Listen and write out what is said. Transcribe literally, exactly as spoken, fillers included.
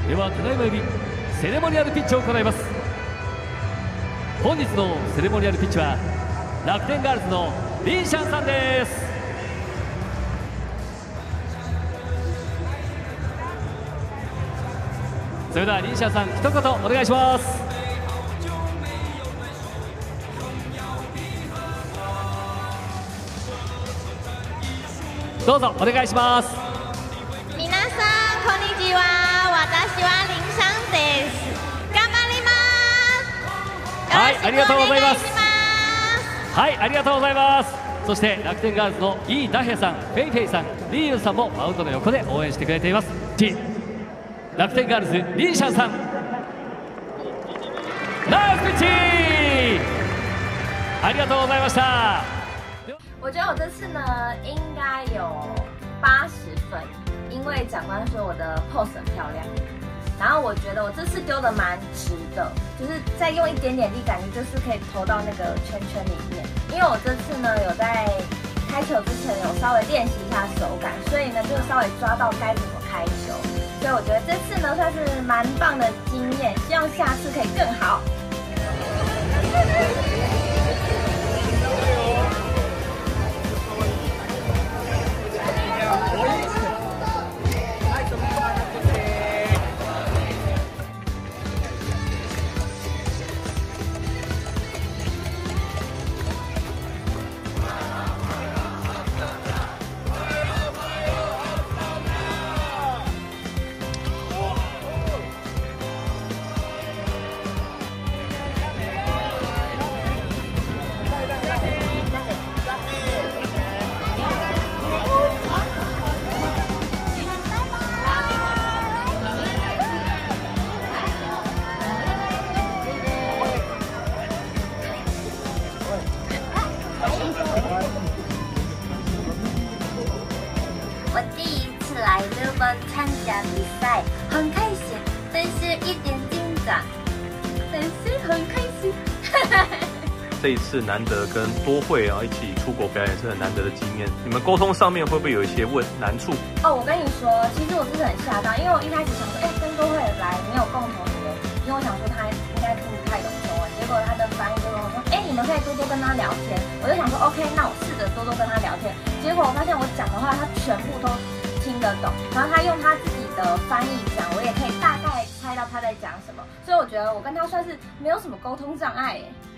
ではただいまよりセレモニアルピッチを行います。本日のセレモニアルピッチは楽天ガールズのリンシャンさんです。それではリンシャンさん一言お願いします。どうぞお願いします。 皆さんこんにちは。私はリンシャンです。頑張ります。 はい、ありがとうございます。 すはい、ありがとうございます。そして楽天ガールズのイ・ダヘさん、フェイフェイさん、リーユンさんもマウンドの横で応援してくれています。T 楽天ガールズリンシャンさん、ナイスピッチ、ありがとうございました。 我觉得我这次呢应该有八十分，因为长官说我的 pose 很漂亮，然后我觉得我这次丢的蛮直的，就是再用一点点力，感觉就是可以投到那个圈圈里面。因为我这次呢有在开球之前有稍微练习一下手感，所以呢就稍微抓到该怎么开球，所以我觉得这次呢算是蛮棒的经验，希望下次可以更好。我第一次来日本参加比赛，很开心，但是一点紧张，但是很开心。 这一次难得跟多慧啊一起出国表演是很难得的经验，你们沟通上面会不会有一些问难处？ 哦，我跟你说，其实我真的很吓到，因为我一开始想说，哎、欸，跟多慧来没有共同语言，因为我想说他应该听不太懂中文，结果他的翻译就跟我说，哎、欸，你们可以多多跟他聊天。我就想说 ，OK， 那我试着多多跟他聊天。结果我发现我讲的话，他全部都听得懂，然后他用他自己的翻译讲，我也可以大概猜到他在讲什么，所以我觉得我跟他算是没有什么沟通障碍耶。